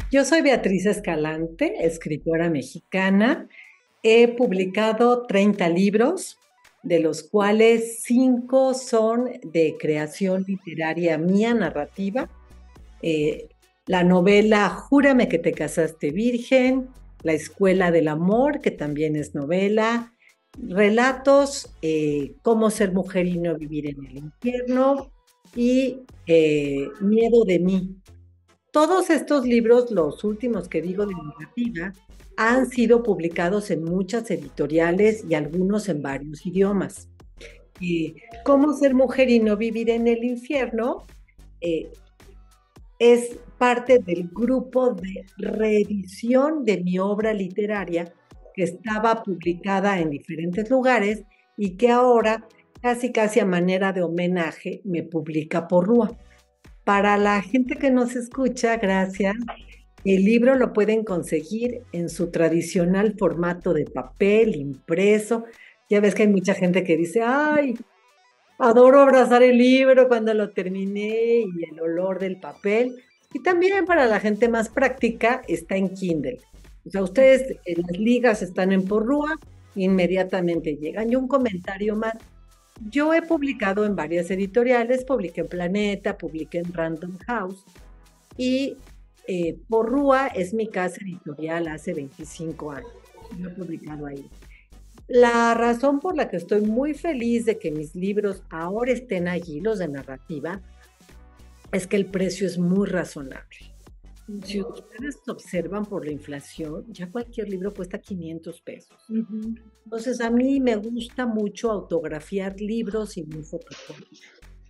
Yo soy Beatriz Escalante, escritora mexicana. He publicado 30 libros, de los cuales 5 son de creación literaria mía, narrativa. Eh, la novela Júrame que te casaste virgen, La escuela del amor, que también es novela, relatos, Cómo ser mujer y no vivir en el infierno y Miedo de mí. Todos estos libros, los últimos que digo de narrativa, han sido publicados en muchas editoriales y algunos en varios idiomas. Y Cómo ser mujer y no vivir en el infierno eh, es parte del grupo de reedición de mi obra literaria que estaba publicada en diferentes lugares y que ahora, casi casi a manera de homenaje, me publica Porrúa. Para la gente que nos escucha, gracias. El libro lo pueden conseguir en su tradicional formato de papel, impreso. Ya ves que hay mucha gente que dice, ay, adoro abrazar el libro cuando lo terminé y el olor del papel. Y también para la gente más práctica está en Kindle. O sea, ustedes en las ligas están en Porrúa, inmediatamente llegan. Y un comentario más. Yo he publicado en varias editoriales, publiqué en Planeta, publiqué en Random House y Porrúa es mi casa editorial hace 25 años. Yo he publicado ahí. La razón por la que estoy muy feliz de que mis libros ahora estén allí, los de narrativa, es que el precio es muy razonable. Si ustedes observan por la inflación, ya cualquier libro cuesta 500 pesos. Ujú. Entonces, a mí me gusta mucho autografiar libros y muy fotocopia.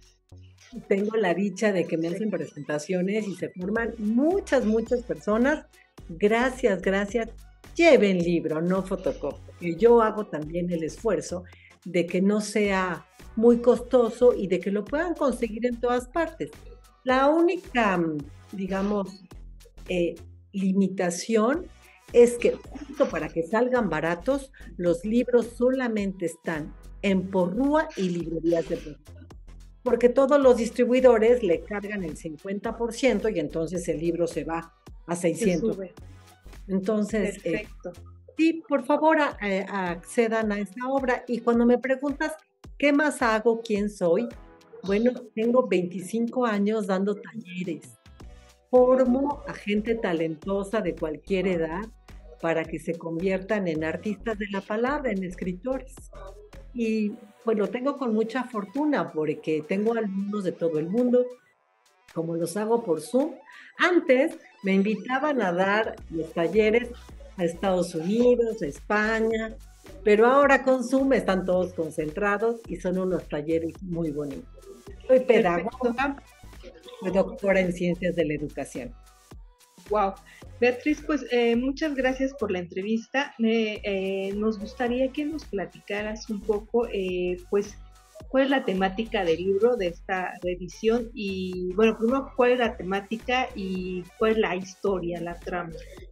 Tengo la dicha de que me hacen presentaciones y se forman muchas personas. Gracias, gracias. Lleven libro, no fotocopia. Y yo hago también el esfuerzo de que no sea muy costoso y de que lo puedan conseguir en todas partes. La única, digamos, eh, limitación es que justo para que salgan baratos, los libros solamente están en Porrúa y librerías de Porrúa. Porque todos los distribuidores le cargan el 50% y entonces el libro se va a Se 600. sube. Entonces, Perfecto. sí, por favor, accedan a esta obra. Y cuando me preguntas, ¿qué más hago? ¿Quién soy? Bueno, tengo 25 años dando talleres. Formo a gente talentosa de cualquier edad para que se conviertan en artistas de la palabra, en escritores. Y pues lo tengo con mucha fortuna porque tengo alumnos de todo el mundo, como los hago por Zoom. Antes me invitaban a dar los talleres a Estados Unidos, a España, pero ahora con Zoom están todos concentrados y son unos talleres muy bonitos. Soy Perfecto. pedagoga, soy doctora en ciencias de la educación. Wow. Beatriz, pues muchas gracias por la entrevista. Nos gustaría que nos platicaras un poco, pues, cuál es la temática del libro de esta reedición y, bueno, primero, cuál es la temática y cuál es la historia, la trama.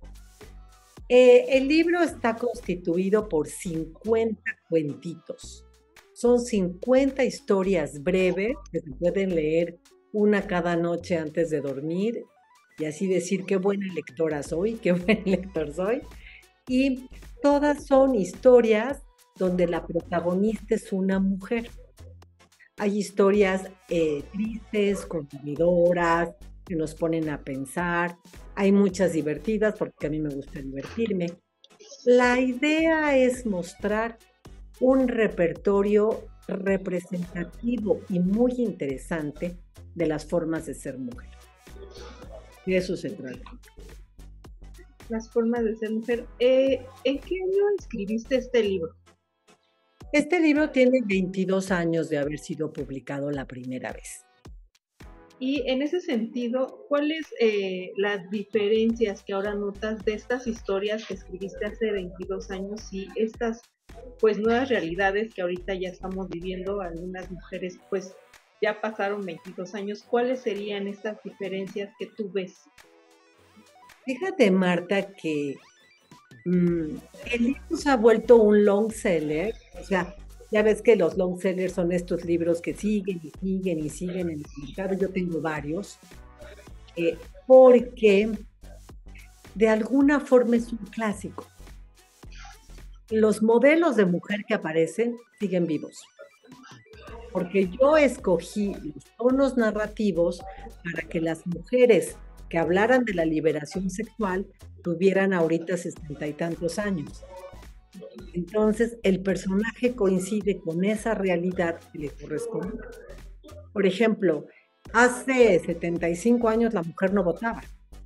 El libro está constituido por 50 cuentitos. Son 50 historias breves que se pueden leer una cada noche antes de dormir y así decir qué buena lectora soy, qué buen lector soy. Y todas son historias donde la protagonista es una mujer. Hay historias tristes, conmovedoras, que nos ponen a pensar. Hay muchas divertidas porque a mí me gusta divertirme. La idea es mostrar un repertorio representativo y muy interesante de las formas de ser mujer. De eso se trata. Las formas de ser mujer. ¿En qué año escribiste este libro? Este libro tiene 22 años de haber sido publicado la primera vez. Y en ese sentido, ¿cuáles las diferencias que ahora notas de estas historias que escribiste hace 22 años y estas pues nuevas realidades que ahorita ya estamos viviendo? Algunas mujeres pues ya pasaron 22 años. ¿Cuáles serían estas diferencias que tú ves? Fíjate, Marta, que el libro se ha vuelto un long seller. O sea, ya ves que los long sellers son estos libros que siguen y siguen y siguen en el mercado. Yo tengo varios, porque de alguna forma es un clásico. Los modelos de mujer que aparecen siguen vivos, porque yo escogí los tonos narrativos para que las mujeres que hablaran de la liberación sexual tuvieran ahorita 60 y tantos años. Entonces, el personaje coincide con esa realidad que le corresponde. Por ejemplo, hace 75 años la mujer no votaba.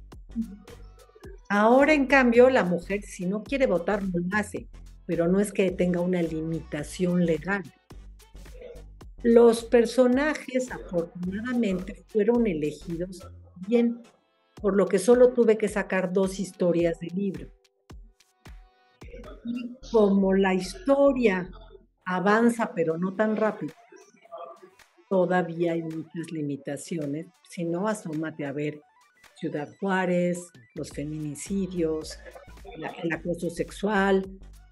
Ahora, en cambio, la mujer, si no quiere votar, no lo hace, pero no es que tenga una limitación legal. Los personajes, afortunadamente, fueron elegidos bien, por lo que solo tuve que sacar 2 historias del libro. Y como la historia avanza, pero no tan rápido, todavía hay muchas limitaciones. Si no, asómate a ver Ciudad Juárez, los feminicidios, el acoso sexual,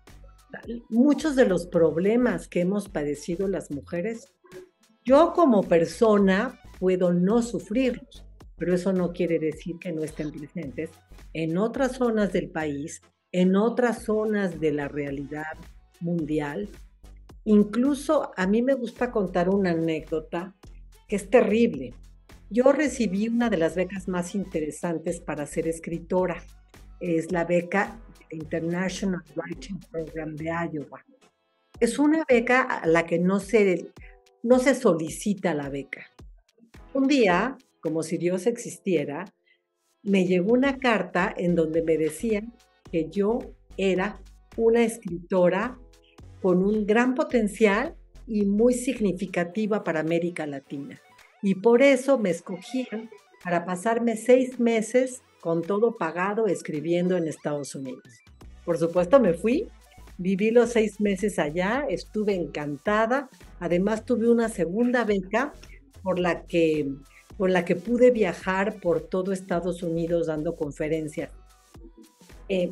muchos de los problemas que hemos padecido las mujeres. Yo como persona puedo no sufrirlos, pero eso no quiere decir que no estén presentes en otras zonas del país, en otras zonas de la realidad mundial. Incluso a mí me gusta contar una anécdota que es terrible. Yo recibí una de las becas más interesantes para ser escritora. Es la beca International Writing Program de Iowa. Es una beca a la que no se solicita la beca. Un día, como si Dios existiera, me llegó una carta en donde me decían que yo era una escritora con un gran potencial y muy significativa para América Latina. Y por eso me escogían para pasarme 6 meses con todo pagado escribiendo en Estados Unidos. Por supuesto me fui, viví los 6 meses allá, estuve encantada. Además tuve una segunda beca por la que pude viajar por todo Estados Unidos dando conferencias. En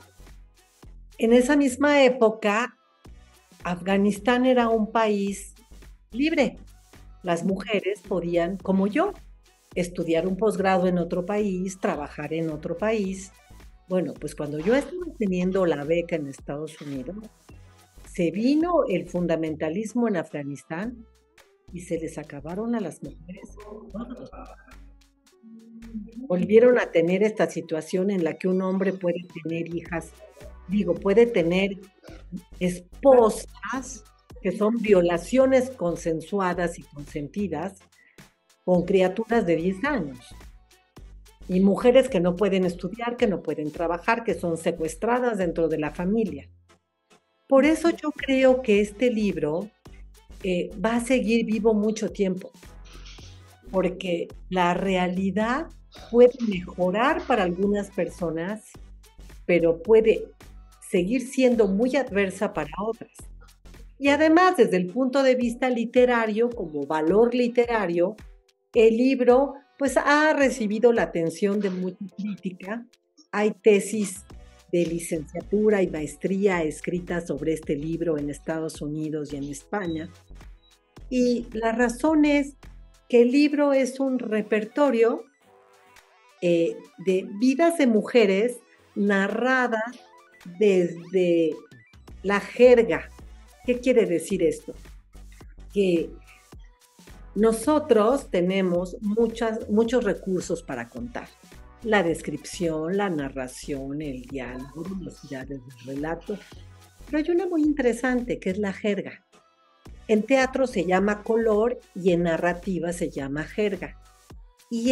esa misma época, Afganistán era un país libre. Las mujeres podían, como yo, estudiar un posgrado en otro país, trabajar en otro país. Bueno, pues cuando yo estaba teniendo la beca en Estados Unidos, se vino el fundamentalismo en Afganistán y se les acabaron a las mujeres todos. Volvieron a tener esta situación en la que un hombre puede tener hijas, puede tener esposas que son violaciones consensuadas y consentidas con criaturas de 10 años. Y mujeres que no pueden estudiar, que no pueden trabajar, que son secuestradas dentro de la familia. Por eso yo creo que este libro va a seguir vivo mucho tiempo, porque la realidad puede mejorar para algunas personas, pero puede seguir siendo muy adversa para otras. Y además, desde el punto de vista literario, como valor literario, el libro pues ha recibido la atención de mucha crítica. Hay tesis de licenciatura y maestría escritas sobre este libro en Estados Unidos y en España. Y la razón es que el libro es un repertorio de vidas de mujeres narradas desde la jerga. ¿Qué quiere decir esto? Que nosotros tenemos muchos recursos para contar. La descripción, la narración, el diálogo, velocidades del relato. Pero hay una muy interesante que es la jerga. En teatro se llama color y en narrativa se llama jerga. Y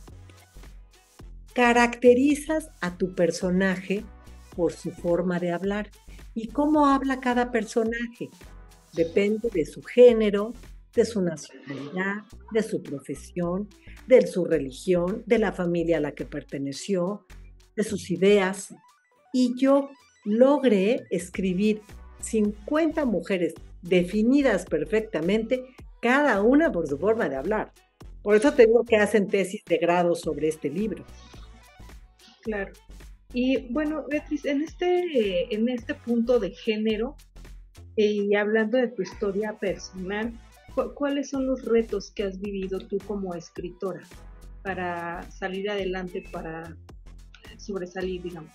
caracterizas a tu personaje por su forma de hablar. ¿Y cómo habla cada personaje? Depende de su género, de su nacionalidad, de su profesión, de su religión, de la familia a la que perteneció, de sus ideas. Y yo logré escribir 50 mujeres definidas perfectamente, cada una por su forma de hablar. Por eso tengo que hacen tesis de grado sobre este libro. Claro. Y bueno, Beatriz, en este punto de género, y hablando de tu historia personal, ¿cuáles son los retos que has vivido tú como escritora para salir adelante, para sobresalir, digamos?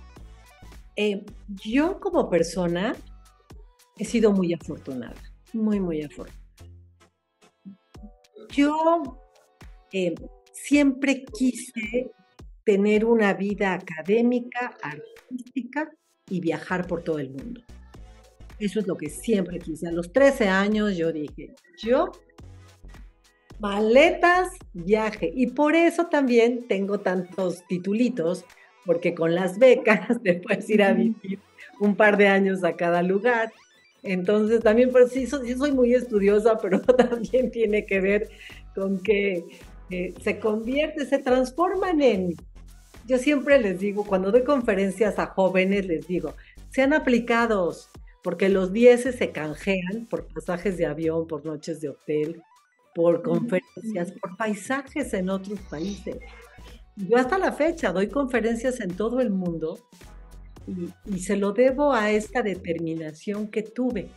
Yo como persona he sido muy afortunada, muy, muy afortunada. Yo eh, siempre quise tener una vida académica, artística y viajar por todo el mundo. Eso es lo que siempre quise. A los 13 años yo dije, yo, maletas, viaje. Y por eso también tengo tantos titulitos, porque con las becas te puedes ir a vivir un par de años a cada lugar. Entonces también, pues sí soy muy estudiosa, pero también tiene que ver con que se transforman yo siempre les digo, cuando doy conferencias a jóvenes, les digo, sean aplicados, porque los 10 se canjean por pasajes de avión, por noches de hotel, por conferencias, por paisajes en otros países. Yo hasta la fecha doy conferencias en todo el mundo y se lo debo a esta determinación que tuve.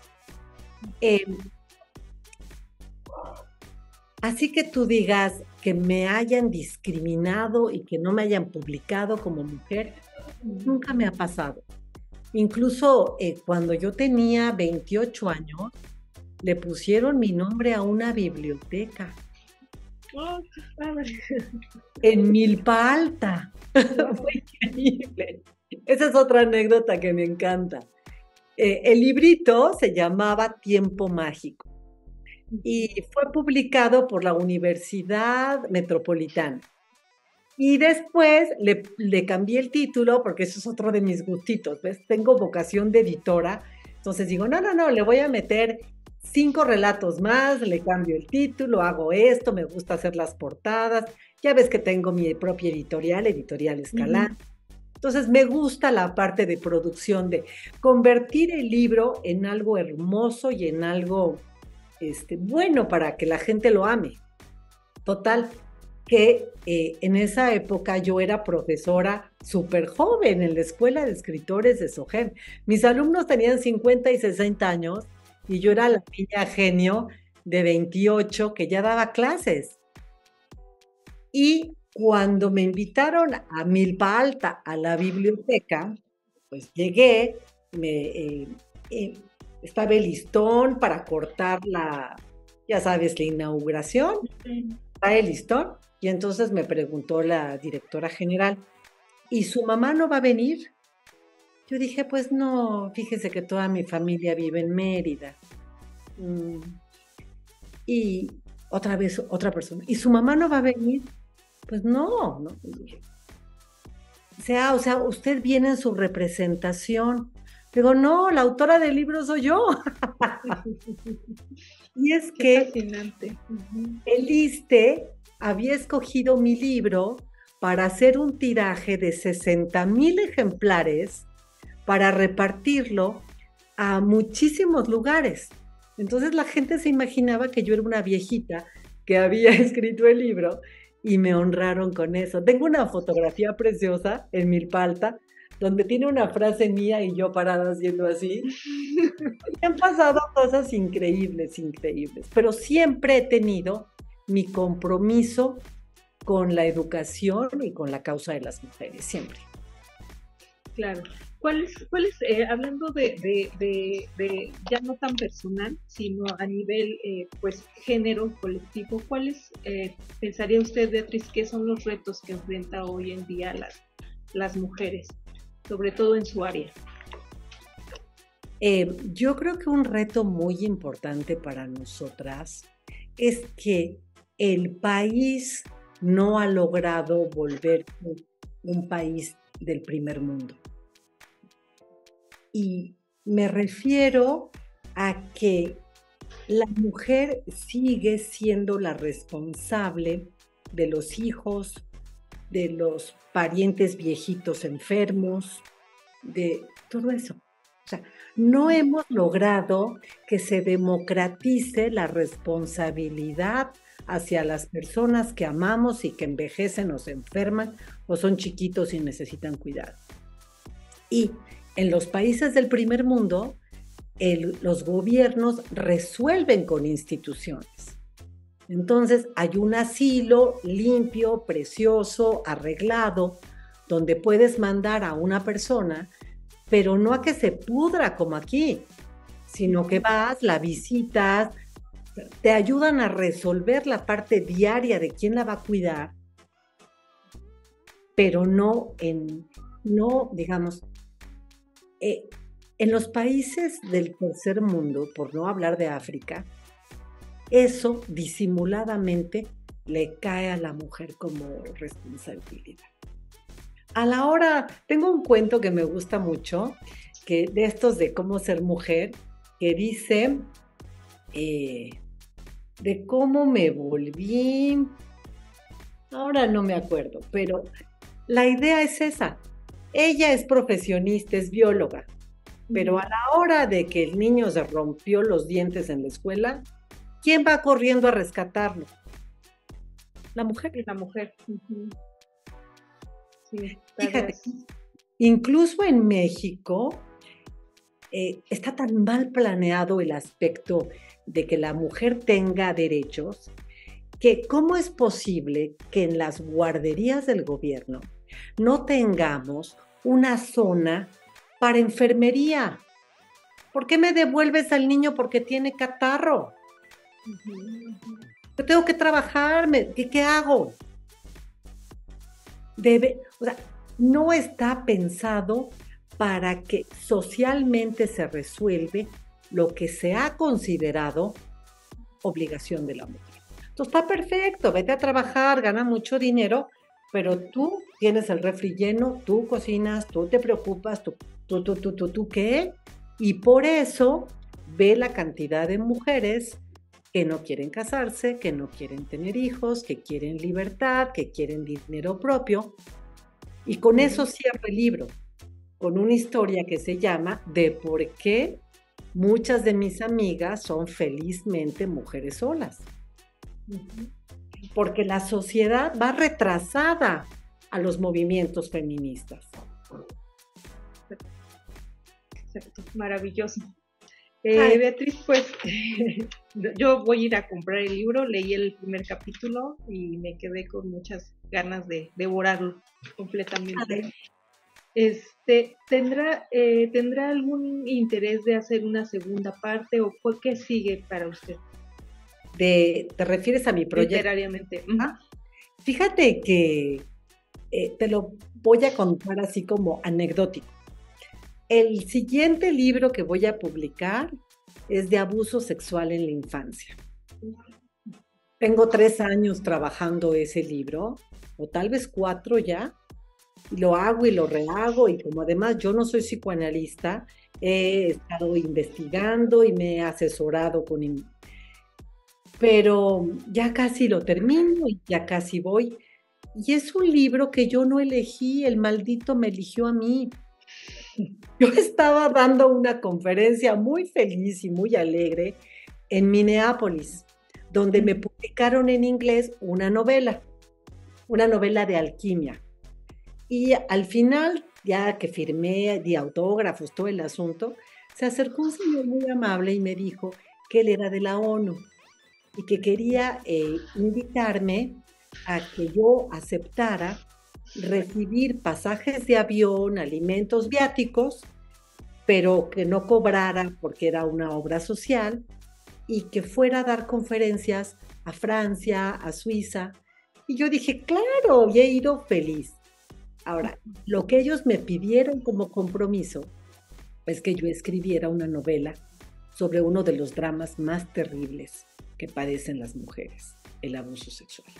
Así que tú digas que me hayan discriminado y que no me hayan publicado como mujer, nunca me ha pasado. Incluso cuando yo tenía 28 años, le pusieron mi nombre a una biblioteca. ¡Oh, qué padre! En Milpa Alta. Fue increíble. Esa es otra anécdota que me encanta. El librito se llamaba Tiempo Mágico y fue publicado por la Universidad Metropolitana. Y después le cambié el título porque eso es otro de mis gustitos, ¿ves? Tengo vocación de editora, entonces digo, no, le voy a meter 5 relatos más, le cambio el título, hago esto, me gusta hacer las portadas, ya ves que tengo mi propia editorial Escalante. Entonces me gusta la parte de producción, de convertir el libro en algo hermoso y en algo bueno para que la gente lo ame. Total, que en esa época yo era profesora súper joven en la Escuela de Escritores de SOGEM. Mis alumnos tenían 50 y 60 años y yo era la niña genio de 28 que ya daba clases. Y cuando me invitaron a Milpa Alta, a la biblioteca, pues llegué, estaba el listón para cortar ya sabes, la inauguración, está el listón, y entonces me preguntó la directora general, ¿y su mamá no va a venir? Yo dije, pues no, fíjese que toda mi familia vive en Mérida. Y otra vez, otra persona, ¿y su mamá no va a venir? Pues no. O sea, usted viene en su representación. Digo, no, la autora del libro soy yo. Y es Qué fascinante. El ISSSTE había escogido mi libro para hacer un tiraje de 60,000 ejemplares para repartirlo a muchísimos lugares. Entonces la gente se imaginaba que yo era una viejita que había escrito el libro y me honraron con eso. Tengo una fotografía preciosa en Milpa Alta donde tiene una frase mía y yo parada haciendo así. Me han pasado cosas increíbles, pero siempre he tenido mi compromiso con la educación y con la causa de las mujeres, siempre. Claro. ¿Cuál es hablando de ya no tan personal, sino a nivel, pues, género, colectivo, cuáles pensaría usted, Beatriz, que son los retos que enfrenta hoy en día las mujeres, sobre todo en su área? Yo creo que un reto muy importante para nosotras es que el país no ha logrado volverse un país del primer mundo. Y me refiero a que la mujer sigue siendo la responsable de los hijos, de los parientes viejitos enfermos, de todo eso. O sea, no hemos logrado que se democratice la responsabilidad hacia las personas que amamos y que envejecen o se enferman o son chiquitos y necesitan cuidado. Y en los países del primer mundo, los gobiernos resuelven con instituciones. Entonces hay un asilo limpio, precioso, arreglado, donde puedes mandar a una persona, pero no a que se pudra como aquí, sino que vas, la visitas, te ayudan a resolver la parte diaria de quién la va a cuidar, pero no, digamos, en los países del tercer mundo, por no hablar de África, eso disimuladamente le cae a la mujer como responsabilidad. A la hora, tengo un cuento que me gusta mucho, que de estos de cómo ser mujer, que dice de cómo me volví, ahora no me acuerdo, pero la idea es esa. Ella es profesionista, es bióloga, pero a la hora de que el niño se rompió los dientes en la escuela, ¿quién va corriendo a rescatarlo? La mujer. La mujer. Sí, fíjate, incluso en México está tan mal planeado el aspecto de que la mujer tenga derechos, que ¿cómo es posible que en las guarderías del gobierno no tengamos una zona para enfermería? ¿Por qué me devuelves al niño porque tiene catarro? Yo tengo que trabajar, ¿qué hago? O sea, no está pensado para que socialmente se resuelve lo que se ha considerado obligación de la mujer. Entonces está perfecto, vete a trabajar, gana mucho dinero, pero tú tienes el refri lleno, tú cocinas, tú te preocupas, tú, ¿qué? Y por eso ve la cantidad de mujeres que no quieren casarse, que no quieren tener hijos, que quieren libertad, que quieren dinero propio. Y con eso cierro el libro, con una historia que se llama de por qué muchas de mis amigas son felizmente mujeres solas. Porque la sociedad va retrasada a los movimientos feministas. Exacto, maravilloso. Beatriz, pues yo voy a ir a comprar el libro, leí el primer capítulo y me quedé con muchas ganas de devorarlo completamente. ¿Tendrá algún interés de hacer una segunda parte o qué sigue para usted? ¿Te refieres a mi proyecto? Literariamente. Fíjate que te lo voy a contar así como anecdótico. El siguiente libro que voy a publicar es de abuso sexual en la infancia. Tengo 3 años trabajando ese libro, o tal vez 4 ya, y lo hago y lo rehago, y como además yo no soy psicoanalista, he estado investigando y me he asesorado pero ya casi lo termino y ya casi voy. Y es un libro que yo no elegí, el maldito me eligió a mí. Yo estaba dando una conferencia muy feliz y muy alegre en Minneapolis, donde me publicaron en inglés una novela de alquimia. Y al final, ya que firmé, di autógrafos, todo el asunto, se acercó un señor muy amable y me dijo que él era de la ONU y que quería invitarme a que yo aceptara recibir pasajes de avión, alimentos, viáticos, pero que no cobrara porque era una obra social y que fuera a dar conferencias a Francia, a Suiza. Y yo dije, claro, y he ido feliz. Ahora, lo que ellos me pidieron como compromiso es que yo escribiera una novela sobre uno de los dramas más terribles que padecen las mujeres, el abuso sexual.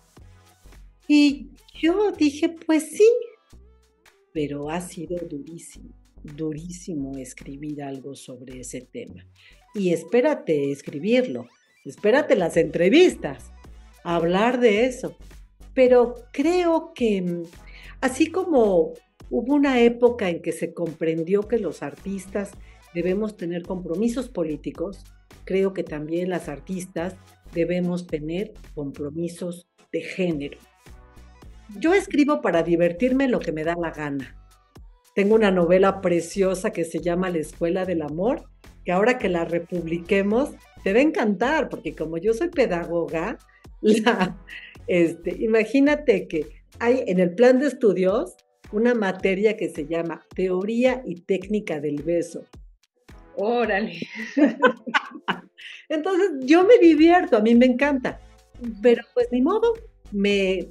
Y yo dije, pues sí, pero ha sido durísimo escribir algo sobre ese tema. Y espérate escribirlo, espérate las entrevistas, hablar de eso. Pero creo que así como hubo una época en que se comprendió que los artistas debemos tener compromisos políticos, creo que también las artistas debemos tener compromisos de género. Yo escribo para divertirme lo que me da la gana. Tengo una novela preciosa que se llama La Escuela del Amor, que ahora que la republiquemos, te va a encantar, porque como yo soy pedagoga, imagínate que hay en el plan de estudios, una materia que se llama Teoría y Técnica del Beso. Órale. Entonces, yo me divierto, a mí me encanta, pero pues ni modo, me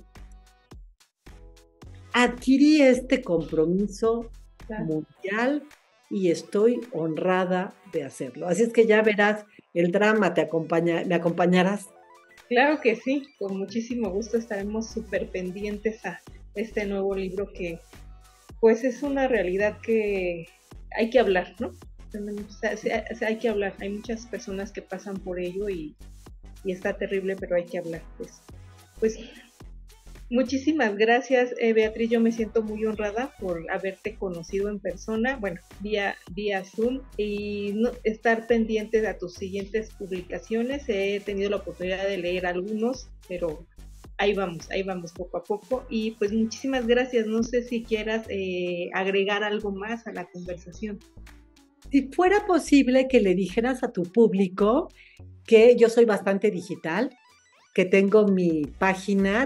adquirí este compromiso Claro. mundial y estoy honrada de hacerlo. Así es que ya verás, el drama me acompañarás. Claro que sí, con muchísimo gusto estaremos súper pendientes a este nuevo libro que pues es una realidad que hay que hablar, ¿no? Hay que hablar, hay muchas personas que pasan por ello y está terrible, pero hay que hablar. Pues muchísimas gracias, Beatriz. Yo me siento muy honrada por haberte conocido en persona, bueno, vía Zoom, y estar pendiente de tus siguientes publicaciones. He tenido la oportunidad de leer algunos, pero ahí vamos poco a poco. Y pues muchísimas gracias. No sé si quieras agregar algo más a la conversación. Si fuera posible que le dijeras a tu público que yo soy bastante digital, que tengo mi página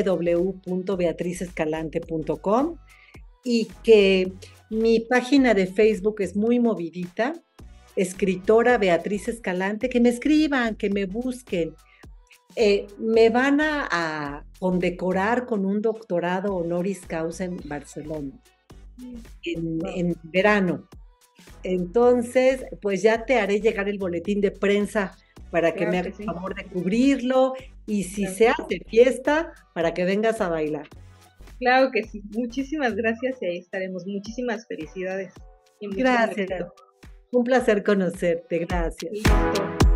www.beatrizescalante.com y que mi página de Facebook es muy movidita, escritora Beatriz Escalante, que me escriban, que me busquen. Me van a condecorar con un doctorado honoris causa en Barcelona, en verano. Entonces, pues ya te haré llegar el boletín de prensa para que Claro me que hagas sí. favor de cubrirlo y si Claro se que hace fiesta, para que vengas a bailar. Claro que sí. Muchísimas gracias y ahí estaremos. Muchísimas felicidades y muchísimo Gracias. éxito. Un placer conocerte. Gracias. Listo.